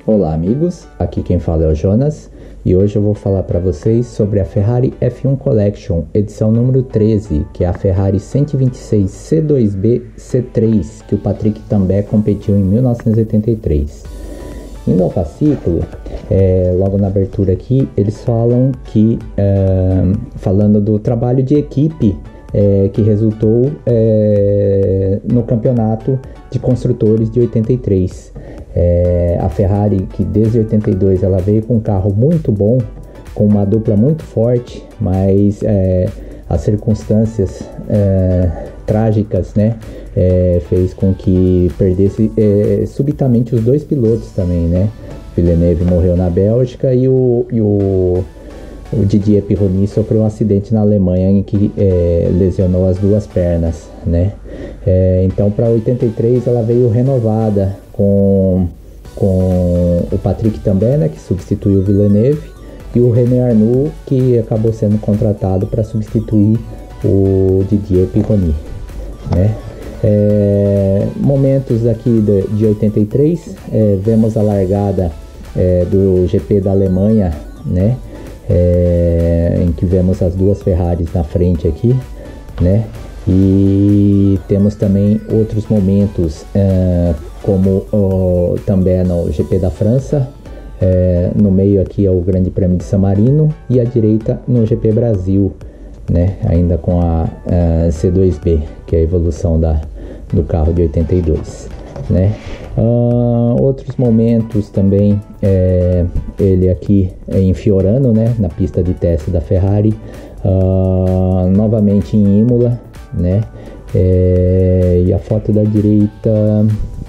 Olá amigos, aqui quem fala é o Jonas e hoje eu vou falar para vocês sobre a Ferrari F1 Collection, edição número 13, que é a Ferrari 126 C2B C3, que o Patrick Tambay competiu em 1983. Indo ao fascículo, logo na abertura aqui, eles falam que, falando do trabalho de equipe que resultou no campeonato de construtores de 83. A Ferrari, que desde 82 ela veio com um carro muito bom, com uma dupla muito forte, mas as circunstâncias trágicas, né, fez com que perdesse subitamente os dois pilotos também, né? Villeneuve morreu na Bélgica e o Didier Pironi sofreu um acidente na Alemanha em que lesionou as duas pernas, né? Então para 83 ela veio renovada com o Patrick Tambay, né, que substituiu o Villeneuve, e o René Arnoux, que acabou sendo contratado para substituir o Didier Pironi, né? Momentos aqui de 83, vemos a largada do GP da Alemanha, né? Em que vemos as duas Ferraris na frente aqui, né? E temos também outros momentos, como também no GP da França, no meio aqui é o Grande Prêmio de San Marino e à direita no GP Brasil, né? Ainda com a C2B, que é a evolução do carro de 82, né? Outros momentos também, ele aqui em Fiorano, né, na pista de teste da Ferrari, novamente em Imola, né? E a foto da direita,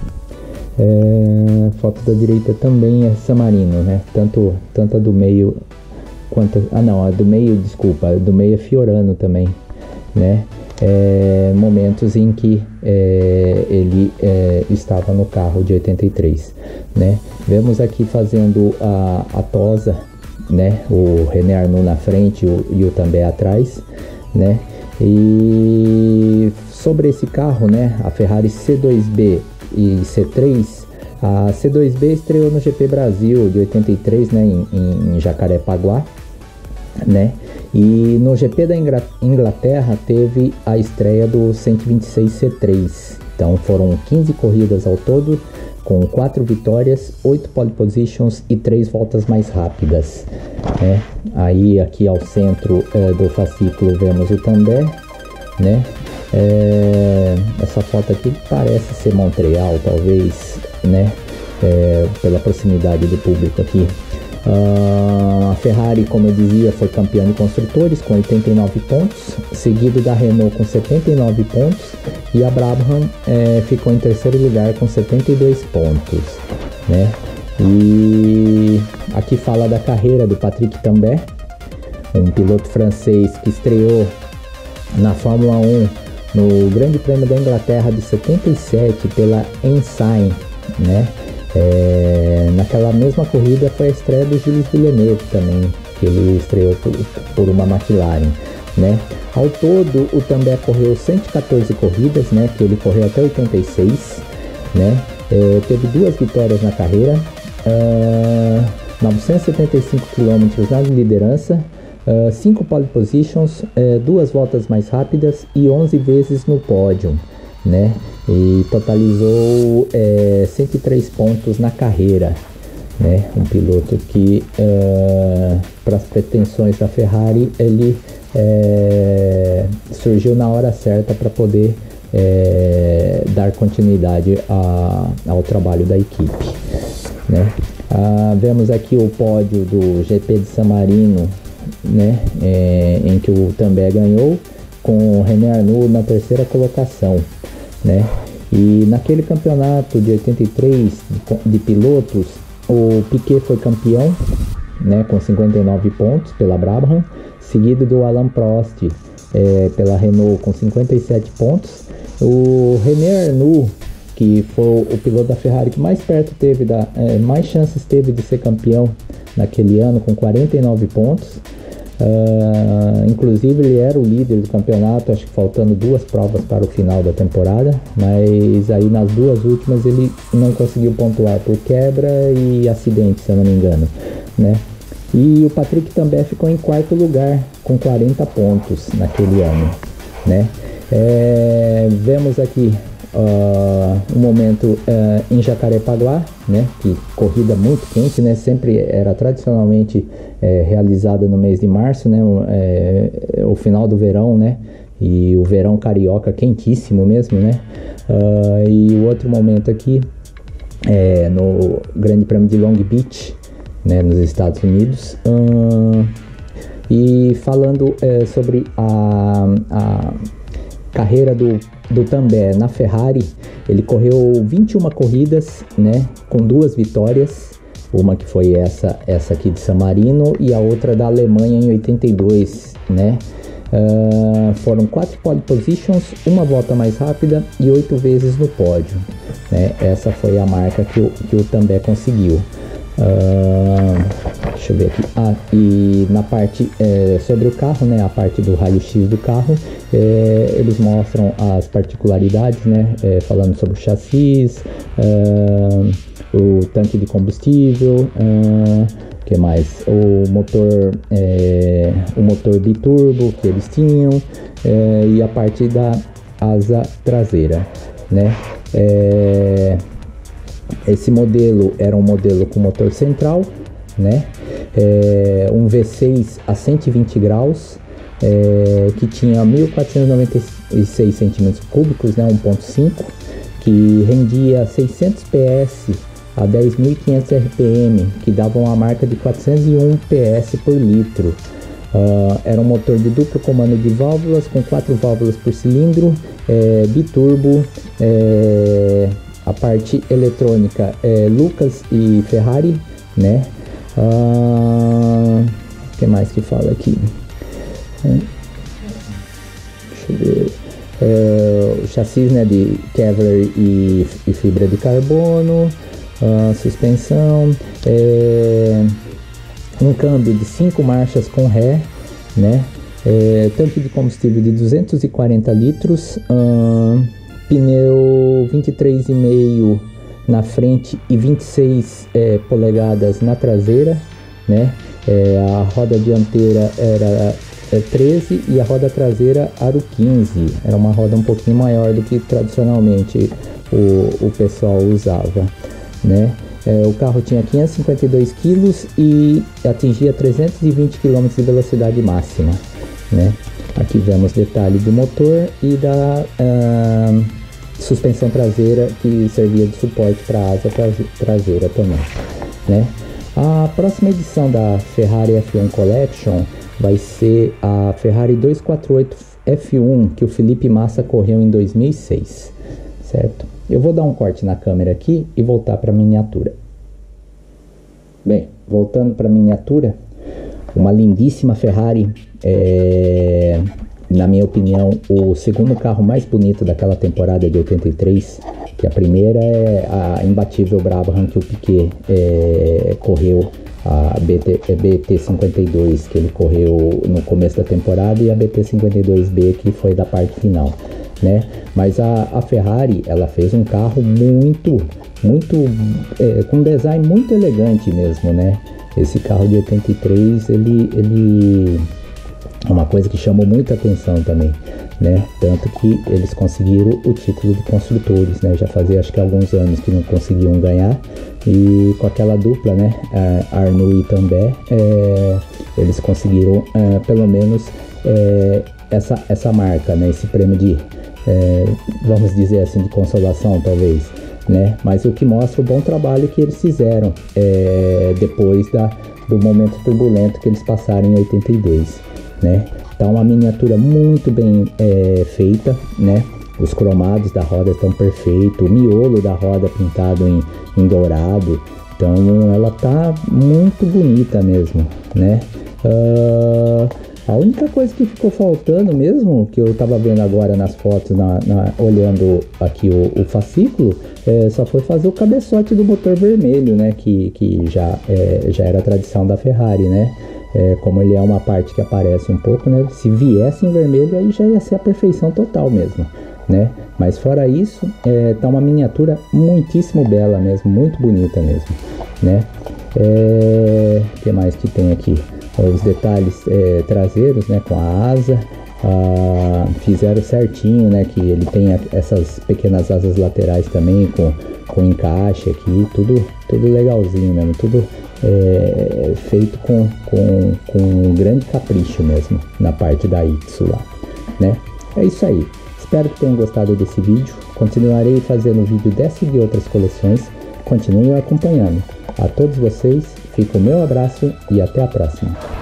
também é San Marino, né? Tanto a do meio quanto a do meio, desculpa, a do meio é Fiorano também, né? Momentos em que ele estava no carro de 83, né? Vemos aqui fazendo a tosa, né? O René Arnoux na frente e o Tambay atrás, né? E sobre esse carro, né? A Ferrari C2B e C3, a C2B estreou no GP Brasil de 83, né? Em Jacarepaguá, né? E no GP da Inglaterra teve a estreia do 126 C3. Então foram 15 corridas ao todo, com 4 vitórias, 8 pole positions e 3 voltas mais rápidas, né? Aí aqui ao centro do fascículo vemos o Tambay, né? Essa foto aqui parece ser Montreal, talvez, né? Pela proximidade do público aqui. A Ferrari, como eu dizia, foi campeã de construtores com 89 pontos, seguido da Renault com 79 pontos, e a Brabham ficou em terceiro lugar com 72 pontos, né? E aqui fala da carreira do Patrick Tambay, um piloto francês que estreou na Fórmula 1 no Grande Prêmio da Inglaterra de 77 pela Ensign, né? Naquela mesma corrida foi a estreia do Gilles Villeneuve também, que ele estreou por uma McLaren, né? Ao todo, o Tambay correu 114 corridas, né? Que ele correu até 86, né? Teve 2 vitórias na carreira, 975 km na liderança, 5 pole positions, 2 voltas mais rápidas e 11 vezes no pódio, né? E totalizou 103 pontos na carreira, né? Um piloto que, para as pretensões da Ferrari, ele surgiu na hora certa para poder dar continuidade ao trabalho da equipe, né? Vemos aqui o pódio do GP de San Marino, né? Em que o Tambay ganhou, com o René Arnoux na terceira colocação, né? E naquele campeonato de 83 de pilotos, o Piquet foi campeão, né, com 59 pontos pela Brabham, seguido do Alain Prost pela Renault com 57 pontos. O René Arnoux, que foi o piloto da Ferrari que mais perto teve mais chances teve de ser campeão naquele ano, com 49 pontos. Inclusive ele era o líder do campeonato, acho que faltando 2 provas para o final da temporada, mas aí nas 2 últimas ele não conseguiu pontuar por quebra e acidente, se eu não me engano, né? E o Patrick também ficou em 4º lugar com 40 pontos naquele ano, né? Vemos aqui um momento em Jacarepaguá, né? Que corrida muito quente, né? Sempre era tradicionalmente realizada no mês de março, né? O final do verão, né? E o verão carioca quentíssimo mesmo, né? E o outro momento aqui no Grande Prêmio de Long Beach, né, nos Estados Unidos. E falando sobre a carreira do Tambay na Ferrari, ele correu 21 corridas, né, com 2 vitórias, uma que foi essa aqui de San Marino e a outra da Alemanha em 82, né. Foram 4 pole positions, uma volta mais rápida e 8 vezes no pódio, né. Essa foi a marca que o Tambay conseguiu. Deixa eu ver aqui. E na parte sobre o carro, né, a parte do raio-x do carro, eles mostram as particularidades, né, falando sobre o chassis, o tanque de combustível, que mais? O motor biturbo que eles tinham, e a parte da asa traseira, né? Esse modelo era um modelo com motor central, né? Um V6 a 120 graus, que tinha 1.496 centímetros cúbicos, né? 1.5, que rendia 600 PS a 10.500 RPM, que davam a marca de 401 PS por litro. Era um motor de duplo comando de válvulas, com 4 válvulas por cilindro, biturbo. A parte eletrônica Lucas e Ferrari, né? O que mais que fala aqui? Deixa eu ver. O chassis, né, de Kevlar e fibra de carbono, suspensão, um câmbio de 5 marchas com ré, né? Tanque de combustível de 240 litros, pneu 23,5 na frente e 26 polegadas na traseira, né? A roda dianteira era 13 e a roda traseira aro 15. Era uma roda um pouquinho maior do que tradicionalmente o pessoal usava, né? O carro tinha 552 quilos e atingia 320 km de velocidade máxima, né? Aqui vemos detalhe do motor e da suspensão traseira, que servia de suporte para a asa traseira também, né? A próxima edição da Ferrari F1 Collection vai ser a Ferrari 248 F1, que o Felipe Massa correu em 2006, certo? Eu vou dar um corte na câmera aqui e voltar para a miniatura. Bem, voltando para a miniatura, uma lindíssima Ferrari, na minha opinião, o segundo carro mais bonito daquela temporada de 83, que a primeira é a imbatível Brabham, que o Piquet correu, a BT52, que ele correu no começo da temporada, e a BT52B, que foi da parte final, né? Mas a Ferrari, ela fez um carro muito com um design muito elegante mesmo, né? Esse carro de 83, ele é uma coisa que chamou muita atenção também, né? Tanto que eles conseguiram o título de construtores, né? Já fazia acho que alguns anos que não conseguiam ganhar, e com aquela dupla, né? Arnoux e Tambay, eles conseguiram pelo menos essa marca, né? Esse prêmio de, vamos dizer assim, de consolação talvez, né? Mas o que mostra o bom trabalho que eles fizeram depois do momento turbulento que eles passaram em 82, né? Então, uma miniatura muito bem feita, né? Os cromados da roda estão perfeitos, o miolo da roda pintado em dourado, então ela tá muito bonita mesmo, né? A única coisa que ficou faltando mesmo, que eu tava vendo agora nas fotos, olhando aqui o fascículo, só foi fazer o cabeçote do motor vermelho, né? Que já era tradição da Ferrari, né? como ele é uma parte que aparece um pouco, né? Se viesse em vermelho, aí já ia ser a perfeição total mesmo, né? Mas fora isso, tá uma miniatura muitíssimo bela mesmo, muito bonita mesmo, né? O que mais que tem aqui? Os detalhes traseiros, né? Com a asa, fizeram certinho, né? Que ele tem essas pequenas asas laterais também com encaixe aqui, tudo legalzinho mesmo, tudo feito com um grande capricho mesmo na parte da Itsu lá, né? É isso aí. Espero que tenham gostado desse vídeo. Continuarei fazendo vídeo dessa e de outras coleções. Continuem acompanhando. A todos vocês, fica o meu abraço e até a próxima.